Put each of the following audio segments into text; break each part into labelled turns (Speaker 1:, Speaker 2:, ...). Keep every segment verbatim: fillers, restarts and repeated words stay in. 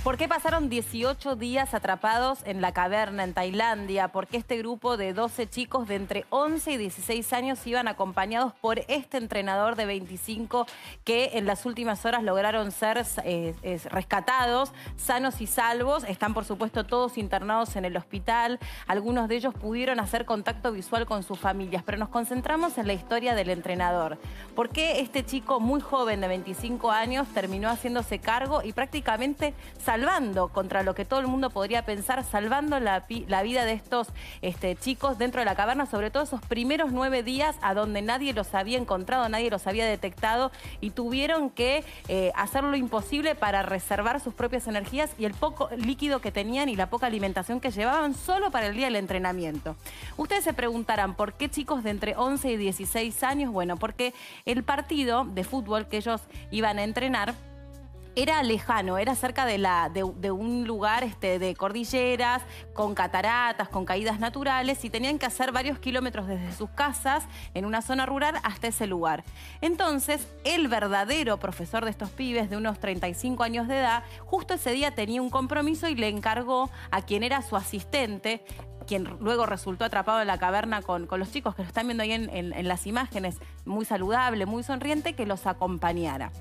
Speaker 1: ¿Por qué pasaron dieciocho días atrapados en la caverna en Tailandia? ¿Por qué este grupo de doce chicos de entre once y dieciséis años iban acompañados por este entrenador de veinticinco que en las últimas horas lograron ser eh, eh, rescatados, sanos y salvos? Están, por supuesto, todos internados en el hospital. Algunos de ellos pudieron hacer contacto visual con sus familias, pero nos concentramos en la historia del entrenador. ¿Por qué este chico muy joven de veinticinco años terminó haciéndose cargo y prácticamente salvando, contra lo que todo el mundo podría pensar, salvando la, la vida de estos este, chicos dentro de la caverna, sobre todo esos primeros nueve días a donde nadie los había encontrado, nadie los había detectado y tuvieron que eh, hacer lo imposible para reservar sus propias energías y el poco líquido que tenían y la poca alimentación que llevaban solo para el día del entrenamiento? Ustedes se preguntarán, ¿por qué chicos de entre once y dieciséis años? Bueno, porque el partido de fútbol que ellos iban a entrenar era lejano, era cerca de, la, de, de un lugar este, de cordilleras, con cataratas, con caídas naturales, y tenían que hacer varios kilómetros desde sus casas, en una zona rural, hasta ese lugar. Entonces, el verdadero profesor de estos pibes, de unos treinta y cinco años de edad, justo ese día tenía un compromiso y le encargó a quien era su asistente, quien luego resultó atrapado en la caverna con, con los chicos, que lo están viendo ahí en, en, en las imágenes, muy saludable, muy sonriente, que los acompañara.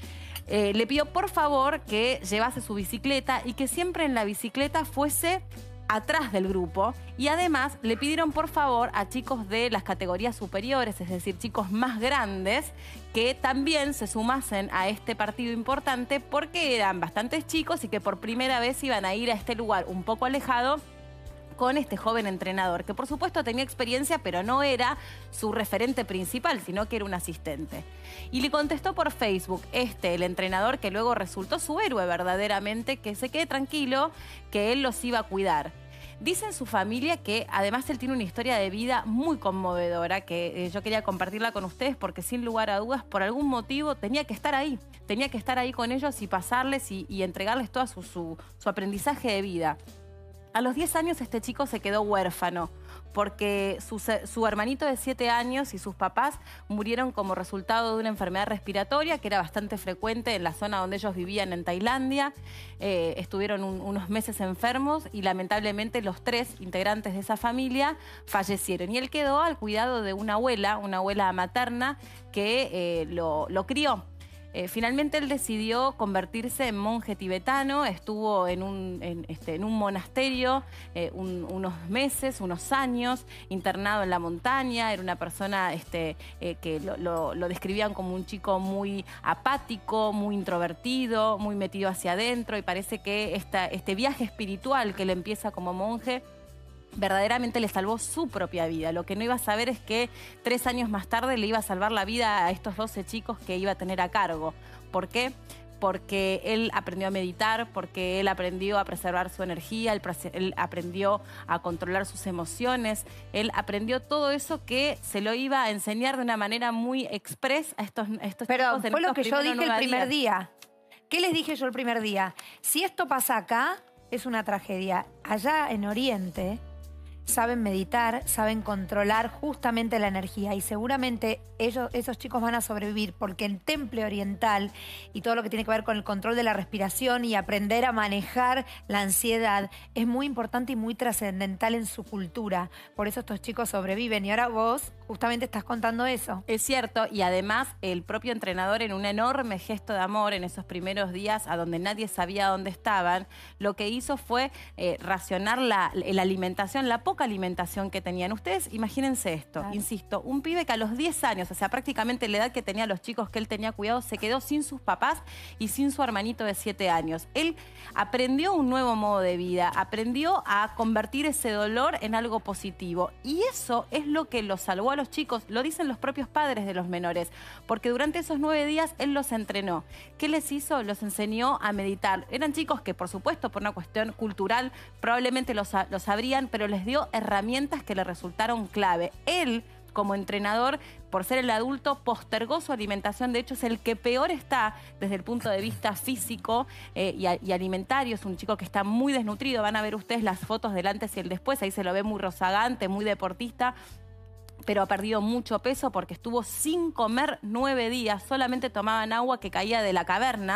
Speaker 1: Eh, le pidió por favor que llevase su bicicleta y que siempre en la bicicleta fuese atrás del grupo, y además le pidieron por favor a chicos de las categorías superiores, es decir, chicos más grandes, que también se sumasen a este partido importante porque eran bastantes chicos y que por primera vez iban a ir a este lugar un poco alejado con este joven entrenador, que por supuesto tenía experiencia, pero no era su referente principal, sino que era un asistente. Y le contestó por Facebook este, el entrenador, que luego resultó su héroe verdaderamente, que se quede tranquilo, que él los iba a cuidar. Dice en su familia que además él tiene una historia de vida muy conmovedora, que eh, yo quería compartirla con ustedes porque sin lugar a dudas, por algún motivo, tenía que estar ahí. Tenía que estar ahí con ellos y pasarles y, y entregarles todo su, su, su aprendizaje de vida. A los diez años este chico se quedó huérfano porque su, su hermanito de siete años y sus papás murieron como resultado de una enfermedad respiratoria que era bastante frecuente en la zona donde ellos vivían en Tailandia. Eh, estuvieron un, unos meses enfermos y lamentablemente los tres integrantes de esa familia fallecieron. Y él quedó al cuidado de una abuela, una abuela materna que eh, lo, lo crió. Eh, finalmente él decidió convertirse en monje tibetano, estuvo en un, en, este, en un monasterio eh, un, unos meses, unos años, internado en la montaña. Era una persona este, eh, que lo, lo, lo describían como un chico muy apático, muy introvertido, muy metido hacia adentro, y parece que esta, este viaje espiritual que le empieza como monje verdaderamente le salvó su propia vida. Lo que no iba a saber es que tres años más tarde le iba a salvar la vida a estos doce chicos que iba a tener a cargo. ¿Por qué? Porque él aprendió a meditar, porque él aprendió a preservar su energía, él, él aprendió a controlar sus emociones, él aprendió todo eso que se lo iba a enseñar de una manera muy express a estos, a estos
Speaker 2: Pero
Speaker 1: chicos.
Speaker 2: Pero fue lo que yo dije el primer
Speaker 1: días.
Speaker 2: día. ¿Qué les dije yo el primer día? Si esto pasa acá, es una tragedia. Allá en Oriente saben meditar, saben controlar justamente la energía, y seguramente ellos, esos chicos van a sobrevivir porque el temple oriental y todo lo que tiene que ver con el control de la respiración y aprender a manejar la ansiedad es muy importante y muy trascendental en su cultura. Por eso estos chicos sobreviven, y ahora vos justamente estás contando eso.
Speaker 1: Es cierto, y además el propio entrenador, en un enorme gesto de amor en esos primeros días a donde nadie sabía dónde estaban, lo que hizo fue eh, racionar la, la alimentación, la poca alimentación que tenían. Ustedes imagínense esto, claro. Insisto, un pibe que a los diez años, o sea, prácticamente la edad que tenían los chicos que él tenía cuidado, se quedó sin sus papás y sin su hermanito de siete años. Él aprendió un nuevo modo de vida, aprendió a convertir ese dolor en algo positivo, y eso es lo que lo salvó a los chicos, lo dicen los propios padres de los menores, porque durante esos nueve días él los entrenó. ¿Qué les hizo? Los enseñó a meditar. Eran chicos que, por supuesto, por una cuestión cultural, probablemente lo sabrían, pero les dio herramientas que le resultaron clave. Él, como entrenador, por ser el adulto, postergó su alimentación. De hecho, es el que peor está desde el punto de vista físico eh, y, y alimentario. Es un chico que está muy desnutrido. Van a ver ustedes las fotos del antes y el después. Ahí se lo ve muy rozagante, muy deportista, pero ha perdido mucho peso porque estuvo sin comer nueve días. Solamente tomaban agua que caía de la caverna.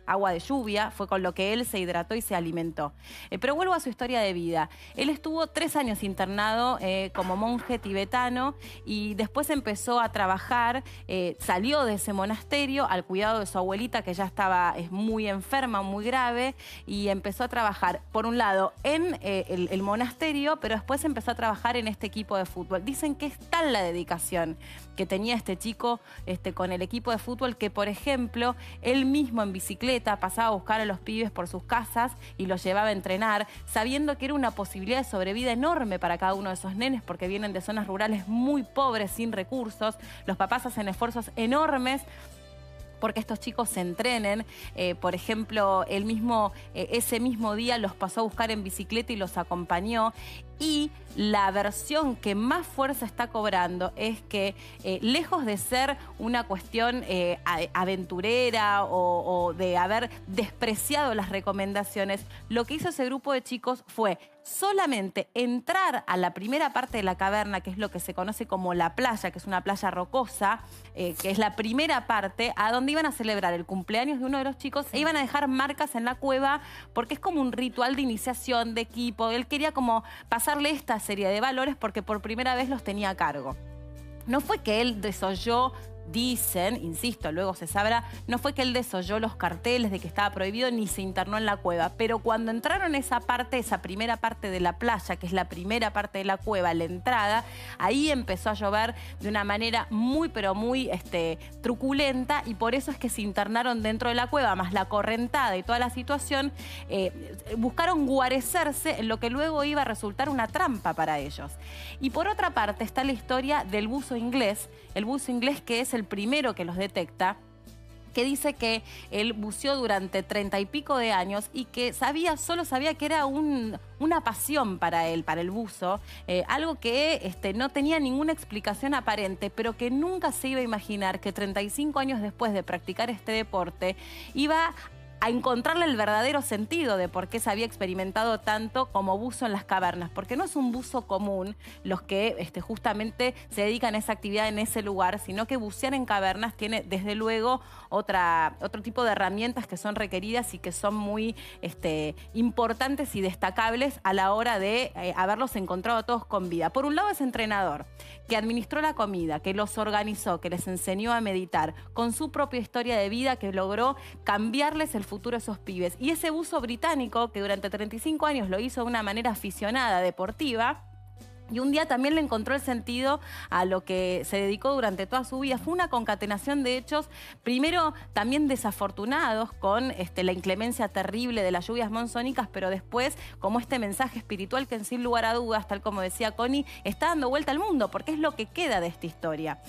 Speaker 1: agua de lluvia, fue con lo que él se hidrató y se alimentó. Eh, pero vuelvo a su historia de vida. Él estuvo tres años internado eh, como monje tibetano y después empezó a trabajar, eh, salió de ese monasterio al cuidado de su abuelita que ya estaba es muy enferma, muy grave, y empezó a trabajar, por un lado, en eh, el, el monasterio, pero después empezó a trabajar en este equipo de fútbol. Dicen que es tal la dedicación que tenía este chico este, con el equipo de fútbol que, por ejemplo, él mismo en bicicleta pasaba a buscar a los pibes por sus casas y los llevaba a entrenar, sabiendo que era una posibilidad de sobrevida enorme para cada uno de esos nenes porque vienen de zonas rurales muy pobres, sin recursos. Los papás hacen esfuerzos enormes porque estos chicos se entrenen. Eh, por ejemplo, él mismo, eh, ese mismo día los pasó a buscar en bicicleta y los acompañó. Y la versión que más fuerza está cobrando es que, eh, lejos de ser una cuestión eh, aventurera o, o de haber despreciado las recomendaciones, lo que hizo ese grupo de chicos fue solamente entrar a la primera parte de la caverna, que es lo que se conoce como la playa, que es una playa rocosa, eh, que es la primera parte, a donde iban a celebrar el cumpleaños de uno de los chicos e iban a dejar marcas en la cueva, porque es como un ritual de iniciación, de equipo. Él quería como pasarle esta serie de valores porque por primera vez los tenía a cargo. No fue que él desoyó, dicen, insisto, luego se sabrá, no fue que él desoyó los carteles de que estaba prohibido ni se internó en la cueva, pero cuando entraron esa parte, esa primera parte de la playa, que es la primera parte de la cueva, la entrada, ahí empezó a llover de una manera muy, pero muy este, truculenta, y por eso es que se internaron dentro de la cueva, más la correntada y toda la situación, eh, buscaron guarecerse en lo que luego iba a resultar una trampa para ellos. Y por otra parte está la historia del buzo inglés, el buzo inglés que es el primero que los detecta, que dice que él buceó durante treinta y pico de años y que sabía, solo sabía que era un, una pasión para él, para el buzo, eh, algo que este, no tenía ninguna explicación aparente, pero que nunca se iba a imaginar que treinta y cinco años después de practicar este deporte iba a encontrarle el verdadero sentido de por qué se había experimentado tanto como buzo en las cavernas, porque no es un buzo común los que este, justamente se dedican a esa actividad en ese lugar, sino que bucear en cavernas tiene desde luego otra, otro tipo de herramientas que son requeridas y que son muy este, importantes y destacables a la hora de eh, haberlos encontrado todos con vida. Por un lado, ese entrenador que administró la comida, que los organizó, que les enseñó a meditar, con su propia historia de vida, que logró cambiarles el futuro a esos pibes. Y ese buzo británico, que durante treinta y cinco años lo hizo de una manera aficionada, deportiva, y un día también le encontró el sentido a lo que se dedicó durante toda su vida. Fue una concatenación de hechos, primero también desafortunados, con este, la inclemencia terrible de las lluvias monzónicas, pero después como este mensaje espiritual que, sin lugar a dudas, tal como decía Connie, está dando vuelta al mundo, porque es lo que queda de esta historia.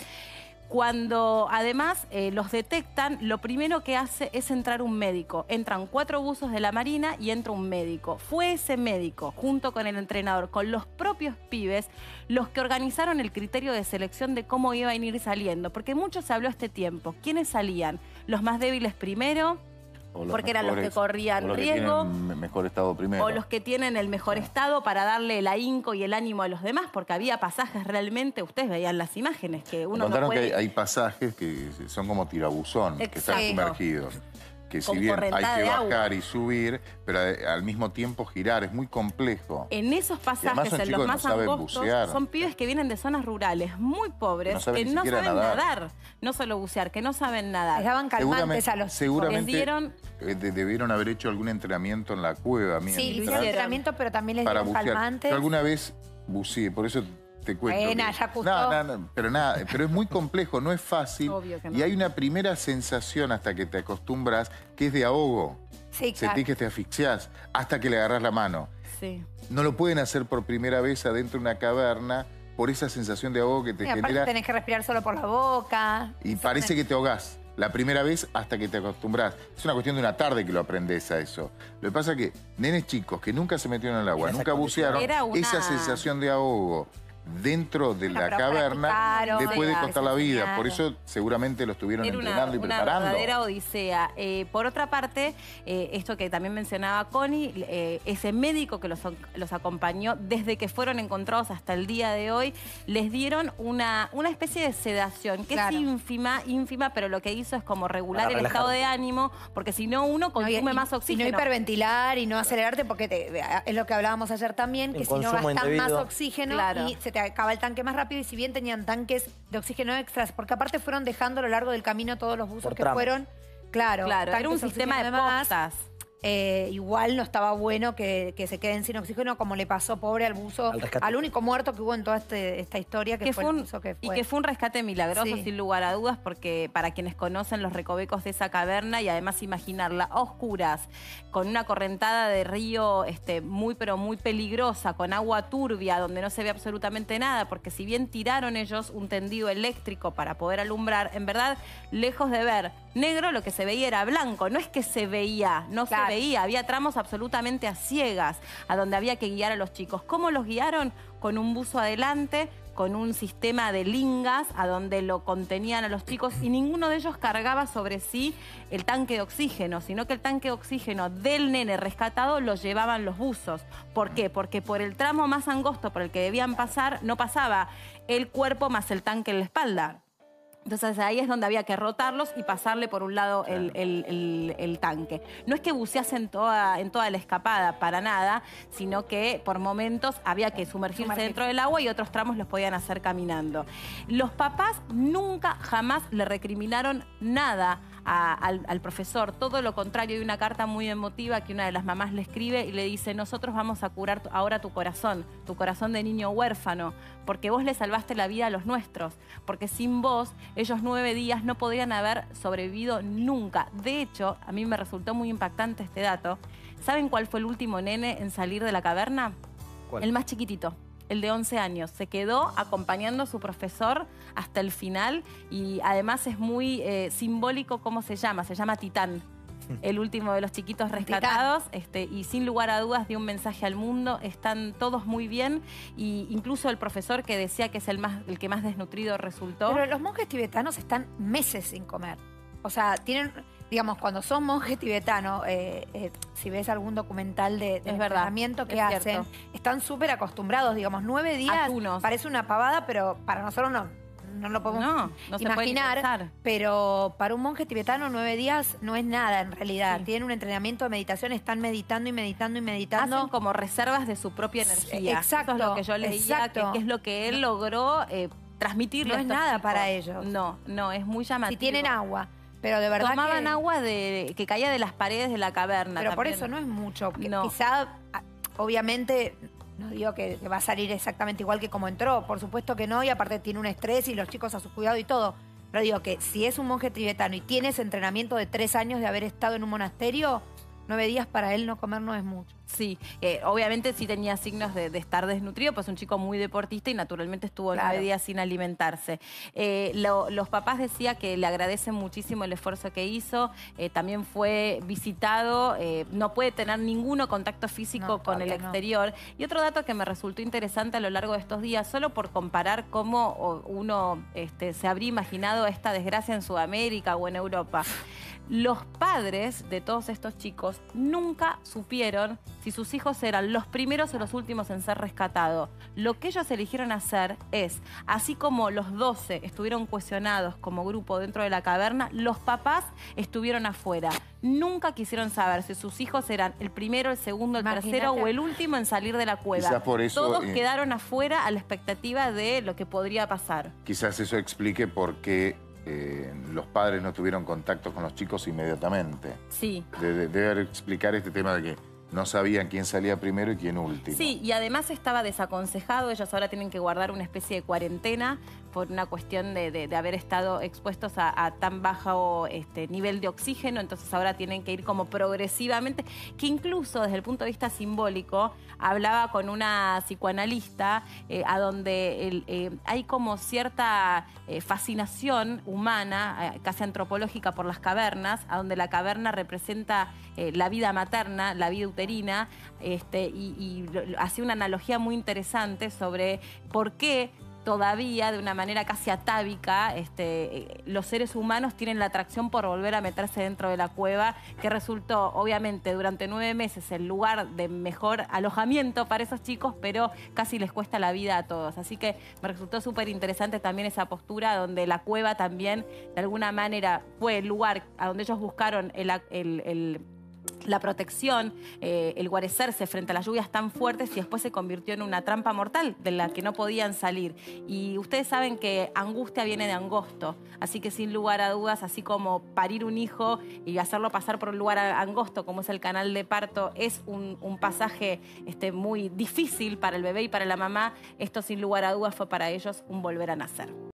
Speaker 1: Cuando además eh, los detectan, lo primero que hace es entrar un médico. Entran cuatro buzos de la Marina y entra un médico. Fue ese médico, junto con el entrenador, con los propios pibes, los que organizaron el criterio de selección de cómo iban a ir saliendo. Porque mucho se habló este tiempo. ¿Quiénes salían? Los más débiles primero, porque eran los que corrían
Speaker 3: los
Speaker 1: riesgo.
Speaker 3: Que tienen mejor estado primero.
Speaker 1: O los que tienen el mejor estado para darle el ahínco y el ánimo a los demás, porque había pasajes realmente, ustedes veían las imágenes, que uno
Speaker 3: Contaron
Speaker 1: no puede...
Speaker 3: que hay, hay pasajes que son como tirabuzón,
Speaker 1: Exacto.
Speaker 3: que están sumergidos. Que si
Speaker 1: Con
Speaker 3: bien hay
Speaker 1: correntada
Speaker 3: que
Speaker 1: de
Speaker 3: bajar
Speaker 1: agua.
Speaker 3: y subir, pero al mismo tiempo girar, es muy complejo.
Speaker 1: En esos
Speaker 3: Y además
Speaker 1: pasajes,
Speaker 3: son
Speaker 1: en
Speaker 3: chicos
Speaker 1: los
Speaker 3: que
Speaker 1: más
Speaker 3: no saben
Speaker 1: angostos,
Speaker 3: bucear.
Speaker 1: son pibes que vienen de zonas rurales muy pobres,
Speaker 3: No saben
Speaker 1: que
Speaker 3: ni
Speaker 1: no
Speaker 3: siquiera
Speaker 1: saben
Speaker 3: nadar.
Speaker 1: nadar. No solo bucear, que no saben nadar.
Speaker 2: Les daban calmantes
Speaker 3: Seguramente,
Speaker 2: a los
Speaker 3: seguramente
Speaker 1: Les dieron-
Speaker 3: eh, de- debieron haber hecho algún entrenamiento en la cueva.
Speaker 2: Sí,
Speaker 3: mientras-
Speaker 2: hicieron
Speaker 1: hicieron.
Speaker 2: entrenamiento, pero también les
Speaker 3: para
Speaker 2: dieron
Speaker 3: bucear.
Speaker 2: calmantes.
Speaker 3: Yo alguna vez buceé, por eso te cuento.
Speaker 2: Buena,
Speaker 3: que-
Speaker 2: ya custó.
Speaker 3: no, no, no, pero nada, pero es muy complejo, no es fácil.
Speaker 1: Obvio que no.
Speaker 3: Y hay una primera sensación hasta que te acostumbras, que es de ahogo.
Speaker 2: Sí, claro.
Speaker 3: Sentís que te asfixiás hasta que le agarrás la mano.
Speaker 1: Sí.
Speaker 3: No lo pueden hacer por primera vez adentro de una caverna por esa sensación de ahogo que te
Speaker 2: Y aparte
Speaker 3: genera.
Speaker 2: tenés que respirar solo por la boca.
Speaker 3: Y
Speaker 2: Eso
Speaker 3: parece
Speaker 2: me-
Speaker 3: que te ahogás la primera vez hasta que te acostumbras. Es una cuestión de una tarde que lo aprendes a eso. Lo que pasa es que nenes chicos que nunca se metieron en el agua,
Speaker 4: En esa
Speaker 3: nunca bucearon,
Speaker 1: Era una-
Speaker 3: esa sensación de ahogo, dentro de
Speaker 2: Bueno,
Speaker 3: la
Speaker 2: pero
Speaker 3: caverna
Speaker 2: practicaron,
Speaker 3: le puede
Speaker 2: les
Speaker 3: costar la vida.
Speaker 2: enseñaron.
Speaker 3: Por eso seguramente lo estuvieron
Speaker 1: Era una,
Speaker 3: entrenando y
Speaker 1: una
Speaker 3: preparando.
Speaker 1: verdadera odisea. Eh, por otra parte, eh, esto que también mencionaba Connie, eh, ese médico que los, los acompañó desde que fueron encontrados hasta el día de hoy, les dieron una, una especie de sedación, que
Speaker 2: Claro.
Speaker 1: es ínfima, ínfima, pero lo que hizo es como regular
Speaker 4: Para
Speaker 1: el
Speaker 4: relajar
Speaker 1: estado
Speaker 4: un
Speaker 1: de
Speaker 4: poco.
Speaker 1: ánimo, porque si no uno
Speaker 2: No, y-
Speaker 1: consume
Speaker 2: y-
Speaker 1: más
Speaker 2: Y
Speaker 1: oxígeno.
Speaker 2: no hiperventilar y no acelerarte porque te- es lo que hablábamos ayer también, que
Speaker 4: El
Speaker 2: si no
Speaker 4: consumo
Speaker 2: gastas más
Speaker 4: indebido.
Speaker 2: oxígeno
Speaker 1: Claro.
Speaker 2: y se te acaba el tanque más rápido, y si bien tenían tanques de oxígeno extras, porque aparte fueron dejando a lo largo del camino todos los buzos
Speaker 4: Por
Speaker 2: que
Speaker 4: tramos.
Speaker 2: fueron, claro,
Speaker 1: Claro, era un
Speaker 2: tanques
Speaker 1: sistema de
Speaker 2: oxígeno más.
Speaker 1: postas.
Speaker 2: Eh, igual no estaba bueno que, que se queden sin oxígeno, como le pasó pobre al buzo,
Speaker 4: Al rescate.
Speaker 2: al único muerto que hubo en toda este- esta historia, que,
Speaker 1: Que
Speaker 2: fue,
Speaker 1: fue
Speaker 2: el
Speaker 1: un-
Speaker 2: buzo que
Speaker 1: y
Speaker 2: fue.
Speaker 1: que fue un rescate milagroso,
Speaker 2: Sí.
Speaker 1: sin lugar a dudas, porque para quienes conocen los recovecos de esa caverna y además imaginarla a oscuras, con una correntada de río este, muy pero muy peligrosa, con agua turbia, donde no se ve absolutamente nada, porque si bien tiraron ellos un tendido eléctrico para poder alumbrar, en verdad, lejos de ver negro, lo que se veía era blanco. No es que se veía, no
Speaker 2: Claro.
Speaker 1: se veía, había tramos absolutamente a ciegas, a donde había que guiar a los chicos. ¿Cómo los guiaron? Con un buzo adelante, con un sistema de lingas a donde lo contenían a los chicos, y ninguno de ellos cargaba sobre sí el tanque de oxígeno, sino que el tanque de oxígeno del nene rescatado lo llevaban los buzos. ¿Por qué? Porque por el tramo más angosto por el que debían pasar, no pasaba el cuerpo más el tanque en la espalda. Entonces ahí es donde había que rotarlos y pasarle por un lado el, el- el- el tanque. No es que buceasen toda, en toda la escapada, para nada, sino que por momentos había que sumergirse
Speaker 2: Sumergirse.
Speaker 1: dentro del agua y otros tramos los podían hacer caminando. Los papás nunca jamás le recriminaron nada a- al, al profesor, todo lo contrario. Hay una carta muy emotiva que una de las mamás le escribe y le dice: nosotros vamos a curar tu- ahora tu corazón, tu corazón de niño huérfano, porque vos le salvaste la vida a los nuestros, porque sin vos ellos nueve días no podrían haber sobrevivido nunca. De hecho, a mí me resultó muy impactante este dato. ¿Saben cuál fue el último nene en salir de la caverna?
Speaker 4: ¿Cuál?
Speaker 1: El más chiquitito, el de once años. Se quedó acompañando a su profesor hasta el final y además es muy eh, simbólico cómo se llama. Se llama Titán, el último de los chiquitos rescatados, este, y sin lugar a dudas dio un mensaje al mundo. Están todos muy bien, y incluso el profesor, que decía que es el, más, el que más desnutrido resultó.
Speaker 2: Pero los monjes tibetanos están meses sin comer. O sea, tienen, digamos, cuando son monjes tibetanos, eh, eh, si ves algún documental de, de
Speaker 1: Es verdad,
Speaker 2: entrenamiento que
Speaker 1: es
Speaker 2: hacen,
Speaker 1: cierto.
Speaker 2: están súper acostumbrados, digamos, nueve días.
Speaker 1: Atunos.
Speaker 2: Parece una pavada, pero para nosotros no, no lo podemos
Speaker 1: No, no se puede ni
Speaker 2: imaginar.
Speaker 1: pensar.
Speaker 2: Pero para un monje tibetano, nueve días no es nada en realidad.
Speaker 1: Sí.
Speaker 2: Tienen un entrenamiento de meditación, están meditando y meditando y meditando.
Speaker 1: Hacen como reservas de su propia energía.
Speaker 2: Exacto,
Speaker 1: Eso es lo que yo leía,
Speaker 2: exacto.
Speaker 1: que, que es lo que él logró eh, transmitirle
Speaker 2: No
Speaker 1: a
Speaker 2: es
Speaker 1: estos
Speaker 2: nada
Speaker 1: chicos.
Speaker 2: para ellos.
Speaker 1: No, no, es muy llamativo.
Speaker 2: Si tienen agua. Pero de verdad
Speaker 1: Tomaban
Speaker 2: que...
Speaker 1: agua de, que caía de las paredes de la caverna.
Speaker 2: Pero por
Speaker 1: también.
Speaker 2: eso no es mucho. que
Speaker 1: No.
Speaker 2: Quizá, a- obviamente, no digo que, que va a salir exactamente igual que como entró. Por supuesto que no, y aparte tiene un estrés y los chicos a su cuidado y todo. Pero digo que si es un monje tibetano y tiene ese entrenamiento de tres años de haber estado en un monasterio, nueve días para él no comer no es mucho.
Speaker 1: Sí, eh, obviamente sí tenía signos de, de estar desnutrido, pues un chico muy deportista y naturalmente estuvo
Speaker 2: Claro.
Speaker 1: nueve días sin alimentarse. Eh, lo- los papás decían que le agradecen muchísimo el esfuerzo que hizo, eh, también fue visitado, eh, no puede tener ninguno contacto físico
Speaker 2: No,
Speaker 1: con el
Speaker 2: todavía no.
Speaker 1: exterior. Y otro dato que me resultó interesante a lo largo de estos días, solo por comparar cómo o, uno este, se habría imaginado esta desgracia en Sudamérica o en Europa. Los padres de todos estos chicos nunca supieron si sus hijos eran los primeros o los últimos en ser rescatados. Lo que ellos eligieron hacer es, así como los doce estuvieron cuestionados como grupo dentro de la caverna, los papás estuvieron afuera. Nunca quisieron saber si sus hijos eran el primero, el segundo, el
Speaker 2: Imagínate.
Speaker 1: tercero o el último en salir de la cueva.
Speaker 3: Quizás por eso,
Speaker 1: Todos
Speaker 3: eh,
Speaker 1: quedaron afuera a la expectativa de lo que podría pasar.
Speaker 3: Quizás eso explique por qué eh, los padres no tuvieron contacto con los chicos inmediatamente.
Speaker 1: Sí.
Speaker 3: De- de- Debe explicar este tema de que no sabían quién salía primero y quién último.
Speaker 1: Sí, y además estaba desaconsejado. Ellos ahora tienen que guardar una especie de cuarentena por una cuestión de, de, de haber estado expuestos a, a tan bajo este, nivel de oxígeno, entonces ahora tienen que ir como progresivamente, que incluso desde el punto de vista simbólico, hablaba con una psicoanalista eh, a donde el, eh, hay como cierta eh, fascinación humana, eh, casi antropológica, por las cavernas, a donde la caverna representa eh, la vida materna, la vida uterina, este, y, y hacía una analogía muy interesante sobre por qué todavía, de una manera casi atávica, este, los seres humanos tienen la atracción por volver a meterse dentro de la cueva, que resultó, obviamente, durante nueve meses el lugar de mejor alojamiento para esos chicos, pero casi les cuesta la vida a todos. Así que me resultó súper interesante también esa postura donde la cueva también, de alguna manera, fue el lugar a donde ellos buscaron el... el, el la protección, eh, el guarecerse frente a las lluvias tan fuertes, y después se convirtió en una trampa mortal de la que no podían salir. Y ustedes saben que angustia viene de angosto, así que sin lugar a dudas, así como parir un hijo y hacerlo pasar por un lugar angosto como es el canal de parto es un, un pasaje este, muy difícil para el bebé y para la mamá, esto sin lugar a dudas fue para ellos un volver a nacer.